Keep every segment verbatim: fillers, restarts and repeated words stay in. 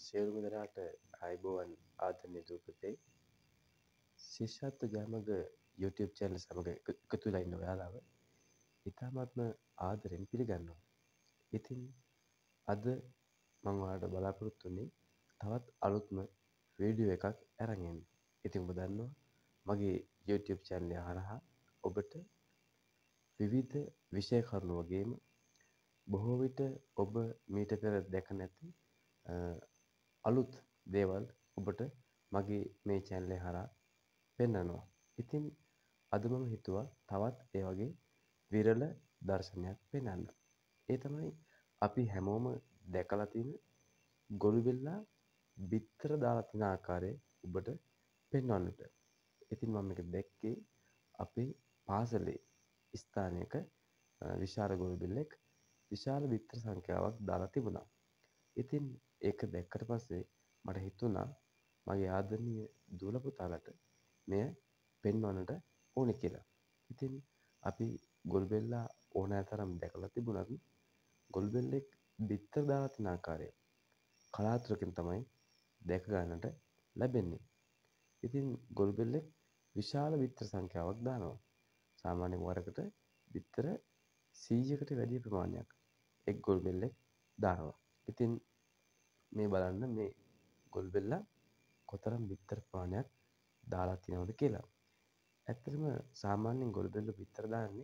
සියලුම දෙනාට ආයුබෝවන් ආදරණීය දූපතේ ශිෂ්‍යත්ව ජයමග YouTube channel සමග එකතු වෙලා ඉන්න ඔයාලව ඉතාමත්ම ආදරෙන් පිළිගන්නවා. ඉතින් අද මම ඔයාලට බලාපොරොත්තු වෙන්නේ තවත් අලුත්ම වීඩියෝ එකක් අරන් එන්න. ඉතින් ඔබ දන්නවා මගේ YouTube channel එක හරහා ඔබට විවිධ විෂය කරුණු වගේම බොහෝ විට ඔබ මීට පෙර දැක නැති අලුත් දේවල් ඔබට මගේ මේ channel එක හරහා පෙන්වනවා. ඉතින් අද මම හිතුවා තවත් ඒ වගේ විරල දර්ශනයක් පෙන්වන්න. ඒ තමයි අපි හැමෝම දැකලා තියෙන ගොළු බෙල්ලා බිත්තර දාලා තියෙන ආකාරය ඔබට පෙන්වන්නට. ඉතින් මම මේක දැක්කේ අපේ පාසලේ ස්ථානයක විශාල ගොළු බෙල්ලෙක් විශාල බිත්තර සංඛ්‍යාවක් දාලා තිබුණා. ඉතින් ඒක දැක්කට පස්සේ මට හිතුණා මගේ ආදරණීය දූල පුතාලට මෙය පෙන්වන්නට ඕනේ කියලා. ඉතින් අපි ගොළු බෙල්ලා ඕනෑතරම් දැකලා තිබුණත් ගොළු බෙල්ලෙක් බිත්තර දාලා තියෙන ආකාරය කලාතුරකින් තමයි දැක ගන්නට ලැබෙන්නේ. ඉතින් ගොළු බෙල්ලෙක් විශාල බිත්තර සංඛ්‍යාවක් දානවා. සාමාන්‍ය වරකට බිත්තර සීයකට වැඩි ප්‍රමාණයක් එක් ගොළු බෙල්ලෙක් දානවා. ඉතින් මේ බලන්න මේ ගොළු බෙල්ලා කොතරම් බිත්තර ප්‍රමාණයක් දාලා තියෙනවද කියලා. ඇත්තටම සාමාන්‍යයෙන් ගොළු බෙල්ල බිත්තර දාන්නේ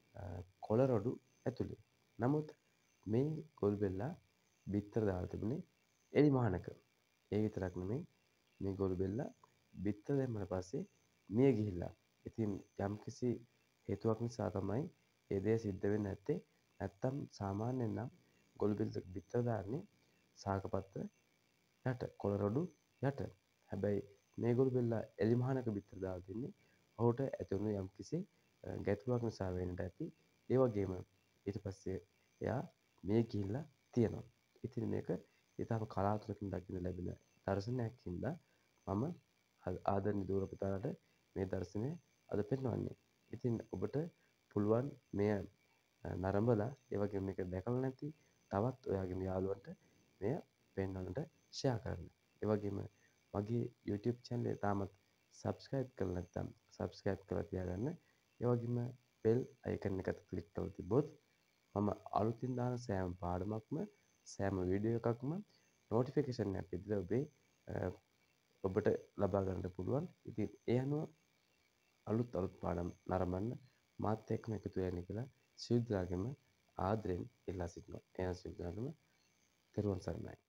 කොළ රොඩු ඇතුලේ. නමුත් මේ ගොළු බෙල්ලා බිත්තර දාලා තිබුණේ එලි මහනක. ඒ විතරක් නෙමෙයි මේ ගොළු බෙල්ලා බිත්තර දැම්මට පස්සේ මිය ගිහිල්ලා. ඉතින් යම්කිසි හේතුවක් නිසා තමයි ඒ දේ සිද්ධ වෙන්නේ නැත්තේ. නැත්තම් සාමාන්‍යයෙන් නම් ගොළු බෙල්ල බිත්තර දාන්නේ සාකපත්ත යට කොළ රොඩු යට. හැබැයි මේ ගොළු බෙල්ලා එලි මහනක බිත්තර දාලා තින්නේ ඔහුට ඇතිවුණු යම්කිසි ගැටලුවක් නිසා වෙන්නට ඇති. ඒ වගේම ඊට පස්සේ එයා මිය ගිහිල්ලා තියෙනවා. ඉතින් මේක ඊටම කලාතුරකින් දකින්න ලැබෙන දර්ශනයක් හින්දා මම ආදරණීය දූල පුතාලට මේ දර්ශනය අද පෙන්වන්නේ. ඉතින් ඔබට පුළුවන් මෙය නරඹලා ඒ වගේම මේක දැකලා නැති තවත් ඔයාගේ යාළුවන්ට මෙය පෙන්වන්නට ෂෙයා කරන්න. ඒ වගේම මගේ YouTube channel එක තාමත් subscribe කරලා නැත්නම් subscribe කරලා තියාගන්න. ඒ වගේම bell icon එකට click කරලා තිබ්බොත් මම අලුතින් දාන සෑම පාඩමක්ම සෑම වීඩියෝ එකක්ම notification එකක් විදිහට ඔබේ ඔබට ලබා ගන්නට පුළුවන්. ඉතින් ඒ අනුව අලුත් අලුත් පාඩම් නරඹන්න මාත් එක්කම එකතු වෙන්න කියලා සියලු දෙනාගේම ආදරෙන් ඉල්ලා සිටිනවා. එහෙනම් සියලු දෙනාටම තෙරුවන් සරණයි.